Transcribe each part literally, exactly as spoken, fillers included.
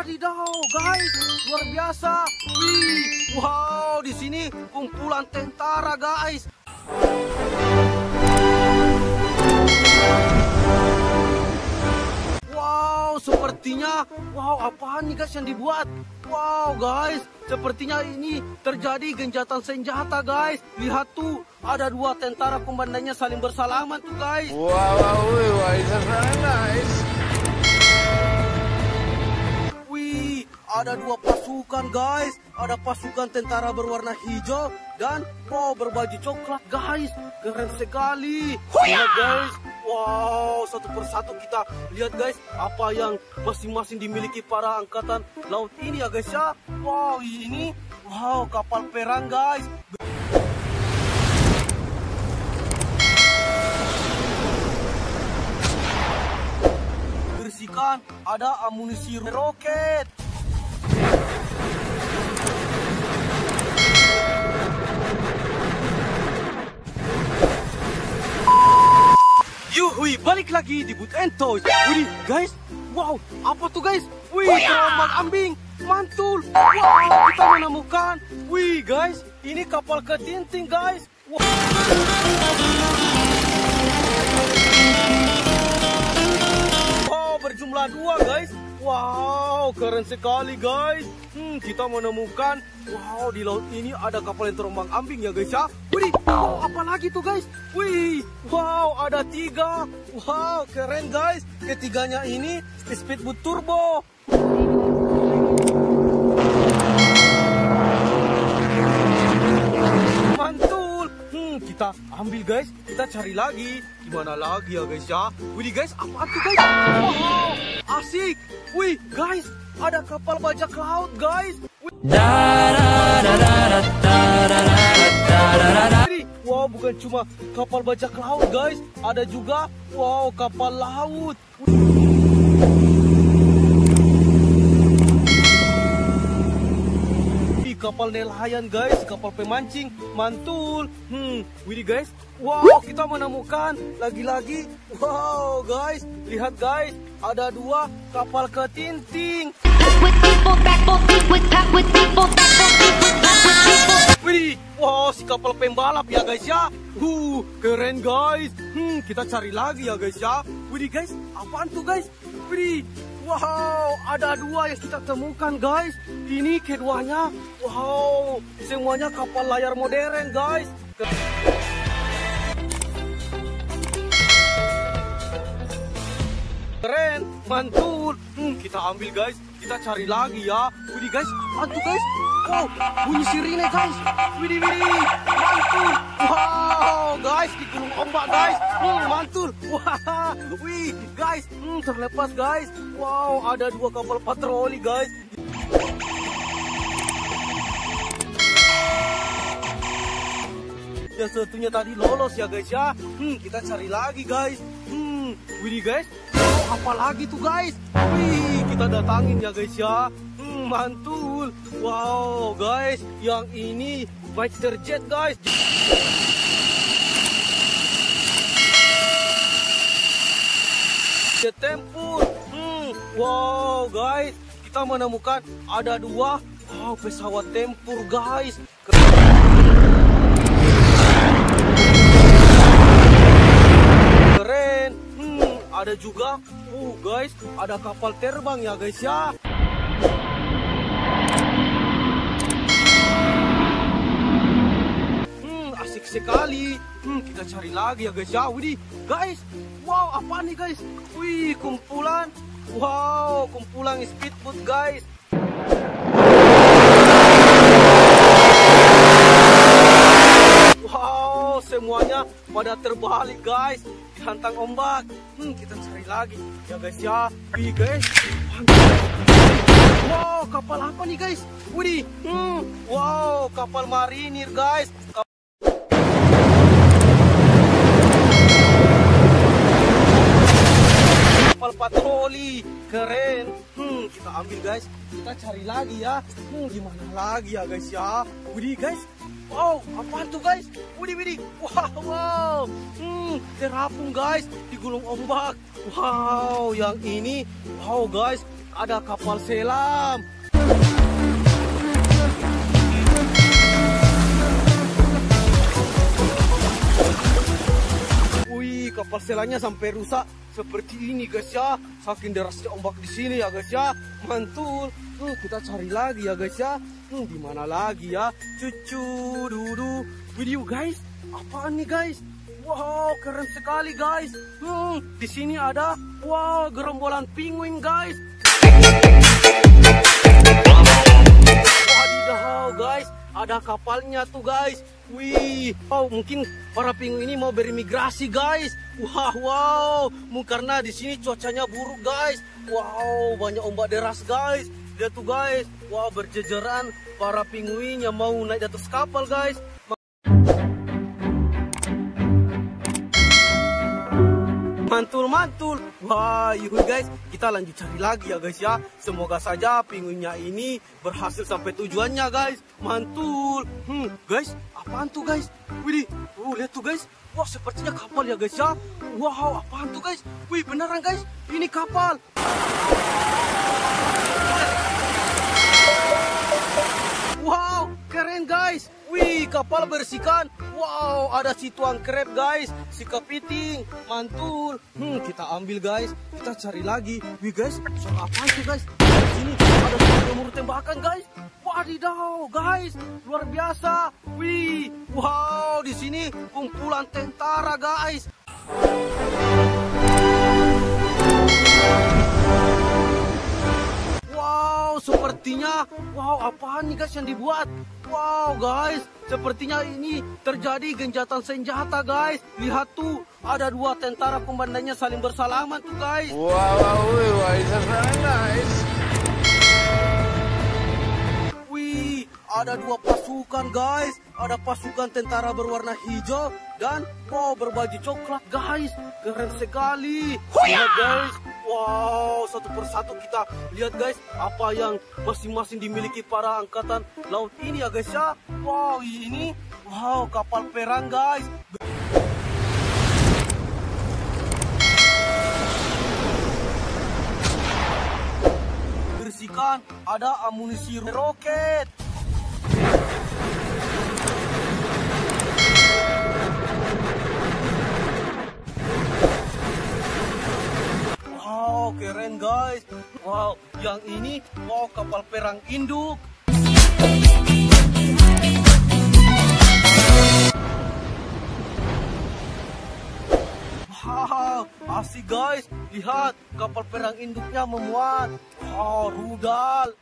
Wadidaw, guys, luar biasa. Wih, wow, di sini kumpulan tentara, guys. Wow, sepertinya, wow, apaan nih guys yang dibuat? Wow, guys, sepertinya ini terjadi gencatan senjata, guys. Lihat tuh, ada dua tentara komandannya saling bersalaman tuh, guys. Wow, wow, wow, it's very nice. Wih, ada dua pasukan, guys. Ada pasukan tentara berwarna hijau dan wow, berbaju coklat, guys. Keren sekali. Lihat, guys. Wow, satu persatu kita lihat, guys, apa yang masing-masing dimiliki para angkatan laut ini ya, guys ya. Wow, ini wow, kapal perang, guys. Bersihkan, ada amunisi roket. Yuhui, balik lagi di Boot and Toys. Wih, guys, wow, apa tuh, guys? Wih, terombang ambing, mantul. Wow, kita menemukan. Wih, guys, ini kapal ketinting, guys. Wow. Wow, berjumlah dua, guys. Wow, keren sekali, guys. Hmm, kita menemukan, wow, di laut ini ada kapal yang terombang ambing ya, guys ya. Wih, wow, apa lagi tuh, guys? Wih, wow, ada tiga. Wow, keren, guys. Ketiganya ini speedboat turbo. Mantul. Hmm, kita ambil, guys. Kita cari lagi. Gimana lagi ya, guys ya? Wih, guys, apa tuh, guys? Wow, asik. Wih, guys, ada kapal bajak laut, guys. Wih. Wow, bukan cuma kapal bajak laut, guys. Ada juga, wow, kapal laut. Kapal nelayan, guys, kapal pemancing, mantul. Hmm, widih, guys. Wow, kita menemukan lagi-lagi. Wow, guys, lihat, guys, ada dua kapal ketinting. Widih, wow, si kapal pembalap ya, guys ya. Huh, keren, guys. Hmm, kita cari lagi ya, guys ya. Widih, guys, apaan tuh, guys? Widih. Wow, ada dua yang kita temukan, guys. Ini keduanya, wow, semuanya kapal layar modern, guys. Keren, mantul. Hmm, kita ambil, guys. Kita cari lagi ya. Widih, guys, apaan tuh, guys? Wow, bunyi sirine, guys. Widih, widih, mantul. Wow, guys, di gulung ombak, guys. Hmm, mantul. Wah, wih, guys, hmm, terlepas, guys. Wow, ada dua kapal patroli, guys. Yang satunya tadi lolos ya, guys ya. Hmm, kita cari lagi, guys. Hmm, widih, guys. Oh, apa lagi tuh, guys? Wih, kita datangin ya, guys ya. Hmm, mantul. Wow, guys, yang ini fighter jet, guys. Jet tempur. Hmm, wow, guys, kita menemukan ada dua, wow, pesawat tempur, guys. Keren. Hmm, ada juga, uh, guys, ada kapal terbang ya, guys ya. Hmm, asik sekali. Hmm, kita cari lagi ya, guys ya. Widih, guys. Wow, apa nih, guys? Wih, kumpulan. Wow, kumpulan speedboat, guys. Wow, semuanya pada terbalik, guys. Dihantam ombak. Hmm, kita cari lagi ya, guys ya. Wih, guys. Wow, kapal apa nih, guys? Wih, hmm, wow, kapal marinir, guys. Kapal patroli, keren. Hmm, kita ambil, guys. Kita cari lagi ya. Hmm, gimana lagi ya, guys ya? Widih, guys. Wow, apaan tuh guys? Widih, widih. Wow, wow. Hmm, terapung guys di gulung ombak. Wow, yang ini, wow guys, ada kapal selam. Wih, kapal selamnya sampai rusak seperti ini guys ya. Saking derasnya ombak di sini ya guys ya. Mantul. Hmm, kita cari lagi ya guys ya. Hmm, di mana lagi ya? Cucu dudu. Video guys. Apaan nih guys? Wow, keren sekali guys. Hmm, di sini ada wow gerombolan penguin guys. Wadidaw guys, ada kapalnya tuh guys. Wih, wow, mungkin para penguin ini mau berimigrasi guys. Wow, wow, karena di sini cuacanya buruk guys. Wow, banyak ombak deras guys. Lihat tuh guys, wow berjejeran para penguin yang mau naik di atas kapal guys. Mantul-mantul. Wah, yuk guys, kita lanjut cari lagi ya guys ya. Semoga saja penguinnya ini berhasil sampai tujuannya guys. Mantul. Hmm, guys, apaan tuh guys? Wih, oh, lihat tuh guys. Wah, sepertinya kapal ya guys ya. Wow, apaan tuh guys? Wih, beneran guys, ini kapal. Wow, keren guys. Wih, kapal bersihkan. Wow, ada si tuang krep guys, si kepiting, mantul. Hmm, kita ambil guys, kita cari lagi. Wih guys, soal apa tuh guys? Di sini ada jamur tembakan guys. Wadidaw guys, luar biasa. Wih, wow, di sini kumpulan tentara guys. Wow, sepertinya, wow, apaan nih guys yang dibuat? Wow guys, sepertinya ini terjadi gencatan senjata guys. Lihat tuh, ada dua tentara komandannya saling bersalaman tuh guys. Wow, wow, wow, it's very nice. Wih, ada dua pasukan guys. Ada pasukan tentara berwarna hijau dan wow berbaju coklat guys. Keren sekali. Lihat guys. Wow, satu persatu kita lihat guys apa yang masing-masing dimiliki para angkatan laut ini ya guys ya. Wow, ini wow kapal perang guys. Bersihkan, ada amunisi roket. Wow, keren guys. Wow, yang ini wow kapal perang induk. Wow, asik guys. Lihat, kapal perang induknya memuat wow rudal.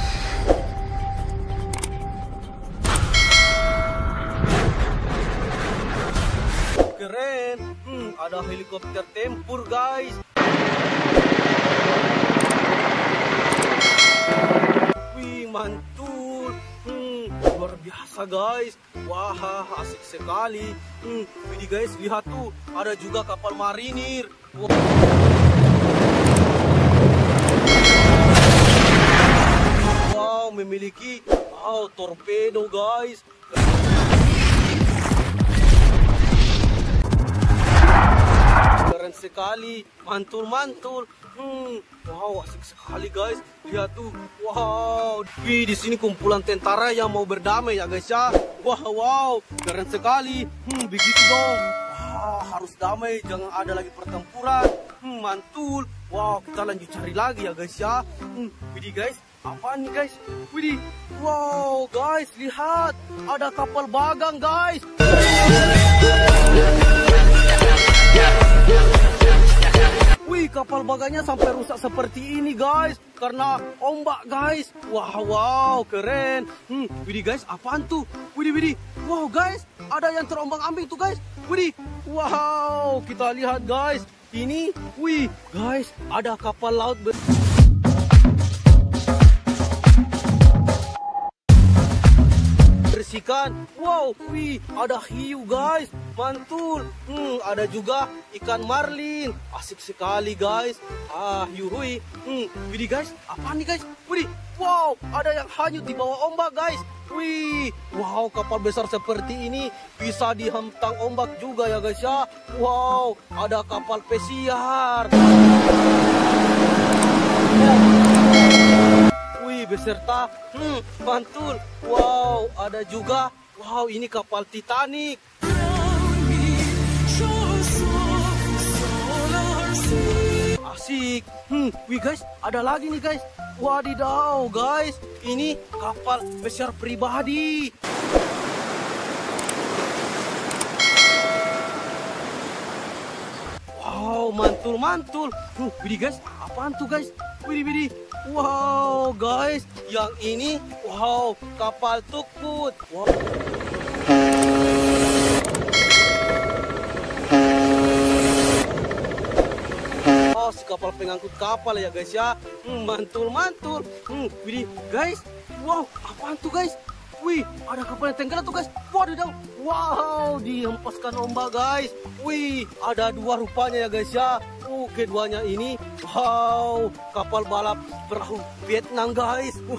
Keren. Hmm, ada helikopter tempur guys. Wih, mantul. Hmm, luar biasa guys. Wah, asik sekali. Hmm, ini guys, lihat tuh, ada juga kapal marinir. Wow, wow memiliki wow torpedo guys. Keren sekali, mantul-mantul. Hmm, wow, asik sekali guys. Lihat tuh, wow. Wih, di sini kumpulan tentara yang mau berdamai ya guys ya. Wah, wow, keren sekali. Hmm, begitu dong. Wow, harus damai, jangan ada lagi pertempuran. Hmm, mantul. Wow, kita lanjut cari lagi ya guys ya. Hmm, widih guys, apaan nih guys? Widih, wow guys, lihat, ada kapal bagang guys. Wih, kapal baganya sampai rusak seperti ini guys, karena ombak guys. Wow, wow, keren. Hmm, widih guys, apaan tuh? Widih, widih. Wow guys, ada yang terombang-ambing tuh guys. Widih, wow, kita lihat guys. Ini, wih guys, ada kapal laut ber bersihkan. Wow, wih, ada hiu guys, mantul. Hmm, ada juga ikan marlin, asik sekali guys. Ah, hiu hui. Hmm, widih guys, apa nih guys? Widih, Wow, ada yang hanyut di bawah ombak guys. Wih, wow, kapal besar seperti ini bisa dihantam ombak juga ya guys ya. Wow, ada kapal pesiar. Wih, beserta hmm, mantul. Wow, ada juga. Wow, ini kapal Titanic. Asik. Hmm, wih guys, ada lagi nih guys. Wadidaw guys, ini kapal pesiar pribadi. Wow, mantul-mantul. Huh, widih guys, apaan tuh guys? Widih, widih. Wow guys, yang ini wow, kapal tukput. Wow. Si kapal pengangkut kapal ya guys ya. Hmm, mantul mantul. Hmm, widih guys. Wow, apaan tuh guys? Wih, ada kapal yang tenggelam tuh guys. Waduh, wow, dihempaskan ombak guys. Wih, ada dua rupanya ya guys ya. Uh, keduanya ini, wow, kapal balap perahu Vietnam guys. Uh.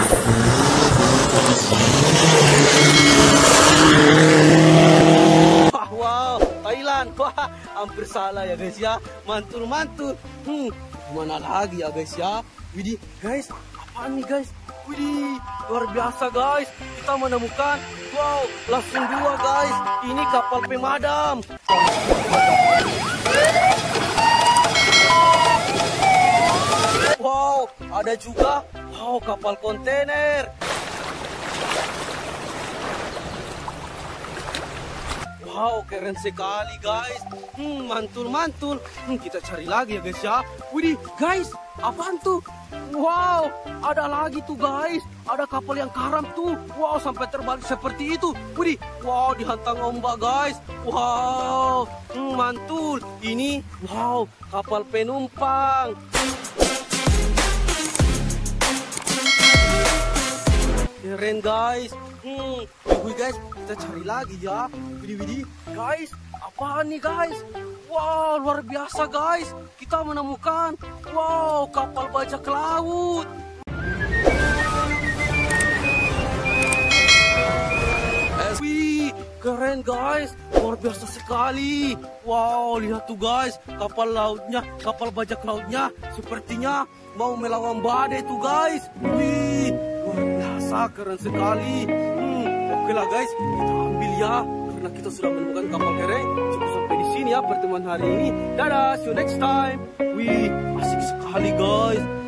Wow, Thailand. Wah, hampir salah ya guys ya. Mantul-mantul. Hmm, gimana lagi ya guys ya? Widih, guys, apaan nih guys? Widih, luar biasa guys. Kita menemukan, wow, langsung dua guys. Ini kapal pemadam. Wow, ada juga, wow, kapal kontainer. Wow, keren sekali guys. Hmm, mantul-mantul. Hmm, kita cari lagi ya guys ya. Widih, guys, apaan tuh? Wow, ada lagi tuh guys. Ada kapal yang karam tuh. Wow, sampai terbalik seperti itu. Widih, wow, dihantam ombak guys. Wow, hmm, mantul. Ini, wow, kapal penumpang. Keren guys. Hmm, wih guys, kita cari lagi ya. Widih, widih, guys, apaan nih guys? Wow, luar biasa guys. Kita menemukan, wow, kapal bajak laut. Wih, keren guys, luar biasa sekali. Wow, lihat tuh guys, kapal lautnya, kapal bajak lautnya, sepertinya mau melawan badai tuh guys. Wih, luar biasa, keren sekali. Hmm, oke lah guys, kita ambil ya, karena kita sudah menemukan kapal keren. Cukup sampai di sini ya pertemuan hari ini. Dadah, see you next time. Wih, asik sekali guys.